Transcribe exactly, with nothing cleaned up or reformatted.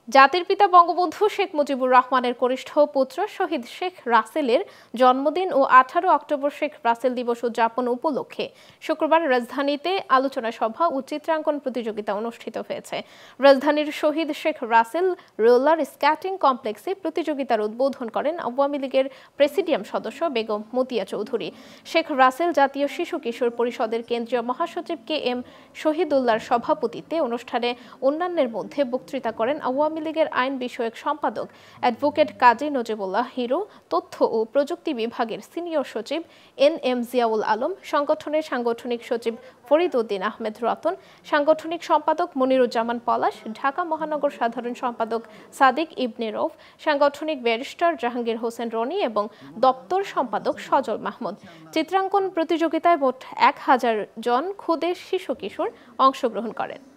জাতির পিতা বঙ্গবন্ধু শেখ মুজিবুর রহমানের কনিষ্ঠ পুত্র শহীদ শেখ রাসেলের জন্মদিন ও আঠারো অক্টোবর শেখ রাসেল দিবস উদযাপন উপলক্ষে শুক্রবার রাজধানীতে আলোচনা সভা ও চিত্রাঙ্কন প্রতিযোগিতা অনুষ্ঠিত হয়েছে। রাজধানীর শহীদ শেখ রাসেল রোলার স্কেটিং কমপ্লেক্সে প্রতিযোগিতার উদ্বোধন করেন আওয়ামী লীগের প্রেসিডিয়াম সদস্য বেগম মতিয়া চৌধুরী। শেখ রাসেল জাতীয় শিশু কিশোর পরিষদের কেন্দ্রীয় মহাসচিব কে এম শহীদুল্লাহর সভাপতিত্বে অনুষ্ঠানে অন্যান্যের মধ্যে বক্তৃতা করেন আওয়ামী লীগের আইন বিষয়ক সম্পাদক অ্যাডভোকেট কাজী নজিবুল্লাহ হিরো, তথ্য ও প্রযুক্তি বিভাগের সিনিয়র সচিব এন এম জিয়াউল আলম, সংগঠনের সাংগঠনিক সচিব ফরিদ উদ্দিন আহমেদ রতন, সাংগঠনিক সম্পাদক মনিরুজ্জামান পলাশ, ঢাকা মহানগর সাধারণ সম্পাদক সাদিক ইবনে রৌফ, সাংগঠনিক ব্যারিস্টার জাহাঙ্গীর হোসেন রনি এবং দপ্তর সম্পাদক সজল মাহমুদ। চিত্রাঙ্কন প্রতিযোগিতায় মোট এক হাজার জন ক্ষুদে শিশু কিশোর অংশগ্রহণ করেন।